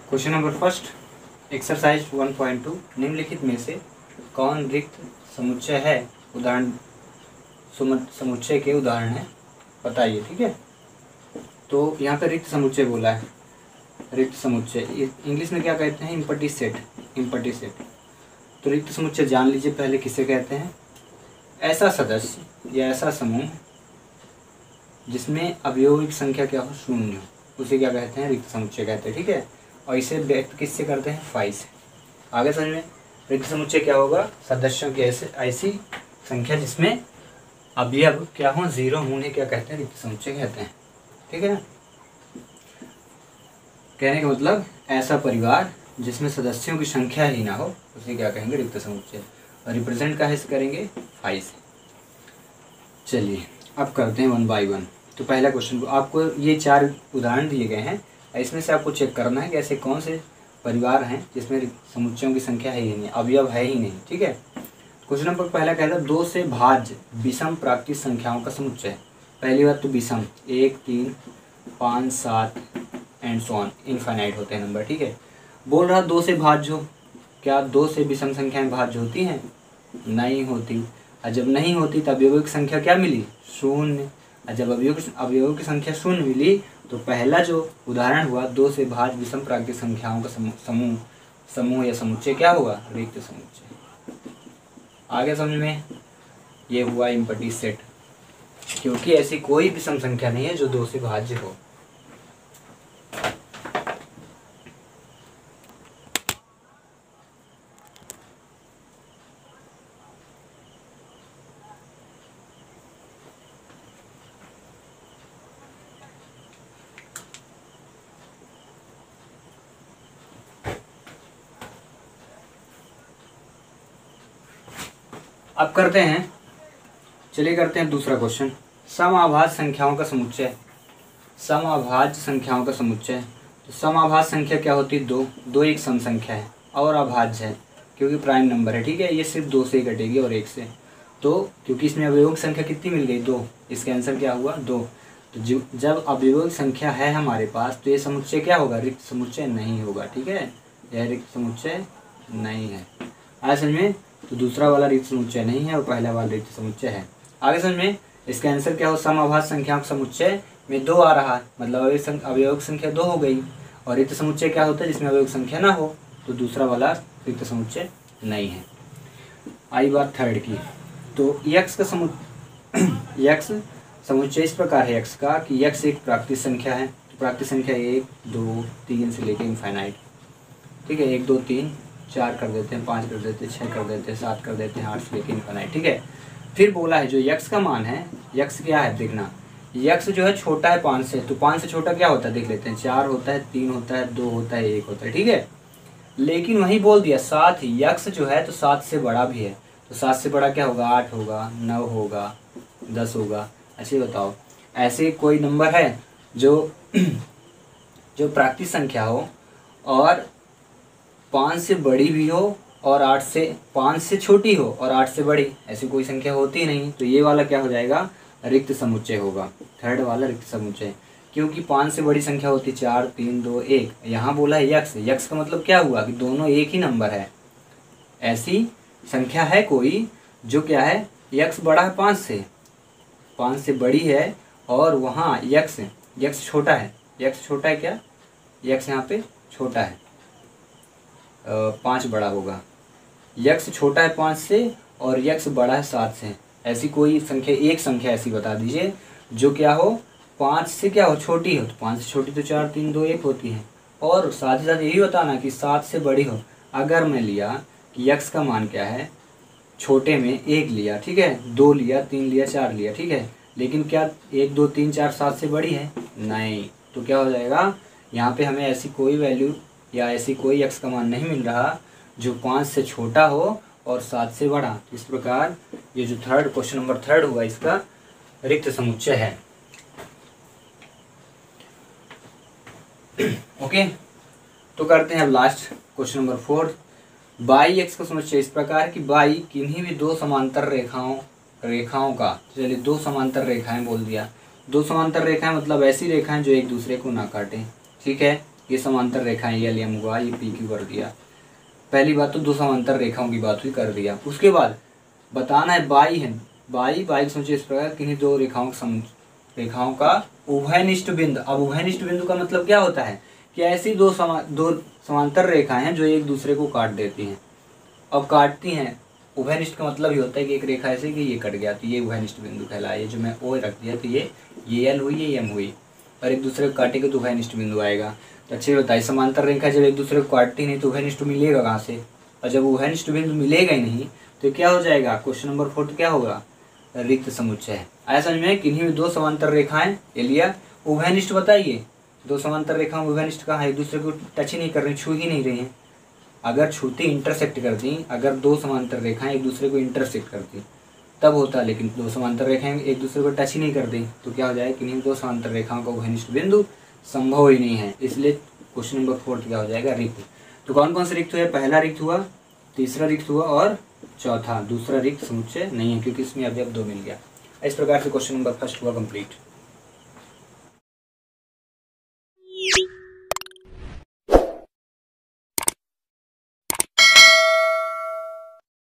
Question number first, exercise 1.2, निम्नलिखित में से कौन रिक्त समुच्चय है? उदाहरण समुच्चय के उदाहरण है, बताइए। ठीक है, तो यहाँ पे रिक्त समुच्चय बोला है। रिक्त समुच्चय इंग्लिश में क्या कहते हैं? Empty set. Empty set. तो रिक्त समुच्चय जान लीजिए पहले किसे कहते हैं। ऐसा सदस्य या ऐसा समूह जिसमें अवयविक संख्या क्या हो? शून्य हो, उसे क्या कहते हैं? रिक्त समुच्चय कहते हैं। ठीक है, और इसे व्यक्त किससे करते हैं? फाई से। आगे समझ में, रिक्त समुच्चय क्या होगा? सदस्यों की ऐसी संख्या जिसमें अवयव क्या हो? जीरो होने क्या कहते हैं? रिक्त समुच्चय कहते हैं। ठीक है ना, कहने का मतलब ऐसा परिवार जिसमें सदस्यों की संख्या ही ना हो उसे क्या कहेंगे? रिक्त समुच्चय। और रिप्रेजेंट काहे से करेंगे? फाई से। चलिए अब करते हैं 1 बाय 1। तो पहला क्वेश्चन, आपको ये 4 उदाहरण दिए गए हैं, इसमें से आपको चेक करना है कि ऐसे कौन से परिवार हैं जिसमें समुच्चयों की संख्या है ही नहीं, अवयव है ही नहीं। ठीक है, क्वेश्चन नंबर पहला कहता है 2 से भाज्य विषम प्राकृतिक संख्याओं का समुच्चय। पहली बात तो विषम, 1, 3, 5, 7 एंड सो ऑन, इनफाइनाइट होते हैं नंबर। ठीक है, बोल रहा 2 से भाज्य हो। क्या 2 से विषम संख्याएं भाज्य होती हैं? नहीं होती। और जब नहीं होती तब अवयवों की संख्या क्या मिली? शून्य। और जब अवयवों की संख्या शून्य मिली तो पहला जो उदाहरण हुआ 2 से भाज्य विषम प्राकृतिक संख्याओं का समूह या समुच्चय क्या होगा? रिक्त समुच्चय। आगे समझ में, ये हुआ इम्पटी सेट, क्योंकि ऐसी कोई विषम संख्या नहीं है जो 2 से भाज्य हो। अब करते हैं, चलिए करते हैं दूसरा क्वेश्चन, समअभाज्य संख्याओं का समुच्चय। समअभाज्य संख्याओं का समुच्चय। तो समअभाज्य संख्या क्या होती है? 2 एक सम संख्या है और अभाज्य है क्योंकि प्राइम नंबर है। ठीक है, ये सिर्फ 2 से ही घटेगी और 1 से। तो क्योंकि इसमें अवयवों की संख्या कितनी मिल गई? 2, इसका आंसर क्या हुआ? 2। तो जब अवयवों की संख्या है हमारे पास तो ये समुच्चय क्या होगा? रिक्त समुच्चय नहीं होगा। ठीक है, यह रिक्त समुच्चय नहीं है। आया समझ में? तो दूसरा वाला रिक्त समुच्चय नहीं है और पहला वाला रिक्त समुच्चय है। आगे समझ में, इसका आंसर क्या हो? समअभाज्य संख्याओं का समुच्चय में 2 आ रहा है, मतलब अवयव की संख्या 2 हो गई। और रिक्त समुच्चय क्या होता है? जिसमें अवयव की संख्या ना हो, तो दूसरा वाला रिक्त समुच्चय नहीं है। आई बात थर्ड की, तो यक्स का यक्स समुच्चय इस प्रकार है यक्स का कि यक्स एक प्राकृतिक संख्या है। तो प्राकृतिक संख्या 1, 2, 3 से लेकर इनफाइनाइट। ठीक है, 1, 2, 3, 4 कर देते हैं, 5 कर देते हैं, 6 कर देते हैं, 7 कर देते हैं, 8 से लेकर इनफाइनाइट। ठीक है, फिर बोला है जो यक्स का मान है, यक्स क्या है देखना, यक्स जो है छोटा है 5 से। तो 5 से छोटा क्या होता है देख लेते हैं, 4 होता है, 3 होता है, 2 होता है, 1 होता है। ठीक है, लेकिन वही बोल दिया साथ ही यक्स जो है तो 7 से बड़ा भी है। तो 7 से बड़ा क्या होगा? 8 होगा, 9 होगा, 10 होगा। ऐसे बताओ, ऐसे कोई नंबर है जो जो प्राकृतिक संख्या हो और 5 से बड़ी भी हो और 5 से छोटी हो और 8 से बड़ी? ऐसी कोई संख्या होती नहीं। तो ये वाला क्या हो जाएगा? रिक्त समुच्चय होगा, थर्ड वाला रिक्त समुच्चय। क्योंकि 5 से बड़ी संख्या होती 4, 3, 2, 1। यहाँ बोला है यक्स, यक्स का मतलब क्या हुआ कि दोनों एक ही नंबर है। ऐसी संख्या है कोई जो क्या है, यक्स बड़ा है 5 से बड़ी है और वहाँ यक्स छोटा है। यक्स छोटा है क्या? यक्स यहाँ पे छोटा है, 5 बड़ा होगा। यक्स छोटा है 5 से और यक्स बड़ा है 7 से। ऐसी कोई संख्या, एक संख्या ऐसी बता दीजिए जो क्या हो, 5 से क्या हो? छोटी हो। तो 5 से छोटी तो 4, 3, 2, 1 होती है। और साथ ही साथ यही बताना कि 7 से बड़ी हो। अगर मैं लिया कि यक्स का मान क्या है, छोटे में 1 लिया, ठीक है, 2 लिया, 3 लिया, 4 लिया, ठीक है, लेकिन क्या 1, 2, 3, 4, 7 से बड़ी है? नहीं। तो क्या हो जाएगा, यहाँ पे हमें ऐसी कोई वैल्यू या ऐसी कोई यक्स का मान नहीं मिल रहा जो 5 से छोटा हो और 7 से बड़ा। इस प्रकार ये जो क्वेश्चन नंबर 3 हुआ, इसका रिक्त समुच्चय है। ओके, तो करते हैं अब last question number 4। By x का समुच्चय इस प्रकार कि बाई किन्हीं भी 2 समांतर रेखाओं का, चलिए 2 समांतर रेखाएं बोल दिया। 2 समांतर रेखाएं मतलब ऐसी रेखाएं जो एक दूसरे को ना काटें। ठीक है, ये समांतर रेखाएं, ये एल एम हुआ, ये पी क्यू कर दिया। पहली बात तो दो समांतर रेखाओं की बात हुई, कर दिया। उसके बाद बताना है बाई है, बाई बाई सोचिए इस प्रकार किन्हीं दो रेखाओं का उभयनिष्ठ बिंदु। अब उभयनिष्ठ बिंदु का मतलब क्या होता है कि ऐसी दो समांतर रेखाएं हैं जो एक दूसरे को काट देती हैं। अब काटती हैं, उभयनिष्ठ का मतलब ही होता है कि एक रेखा ऐसे कि ये कट गया तो ये उभयनिष्ठ बिंदु कहलाया। ये जो मैं ओ रख दिया तो ये एल हुई, ये एम हुई, और एक दूसरे को काटेंगे तो उभयनिष्ठ बिंदु आएगा। तो अच्छे बताइए, समांतर रेखा जब एक दूसरे को काटती नहीं तो उभयनिष्ठ मिलेगा कहाँ से? और जब उभयनिष्ठ बिंदु मिलेगा ही नहीं तो क्या हो जाएगा? क्वेश्चन नंबर 4 क्या होगा? रिक्त समुच्चय। आया समझ में? किन्हीं भी दो समांतर रेखाएं ले लिया, उभयनिष्ठ बताइए, दो समांतर रेखाएं उभयनिष्ठ कहाँ है? एक दूसरे को टच ही नहीं कर रही, छू ही नहीं रही हैं। अगर छूती इंटरसेक्ट करती, अगर दो समांतर रेखाएं एक दूसरे को इंटरसेक्ट करती तब होता, लेकिन दो समांतर रेखाएं एक दूसरे को टच ही नहीं करती तो क्या हो जाएगा? किन्हीं दो समांतर रेखाओं का उभयनिष्ठ बिंदु संभव ही नहीं है। इसलिए क्वेश्चन नंबर 4 क्या हो जाएगा? रिक्त। तो कौन कौन से रिक्त हुए? पहला रिक्त हुआ, तीसरा रिक्त हुआ और चौथा, दूसरा रिक्त समुच्चय नहीं है क्योंकि इसमें अवयव 2 मिल गया। इस प्रकार से क्वेश्चन नंबर 1 हुआ कंप्लीट।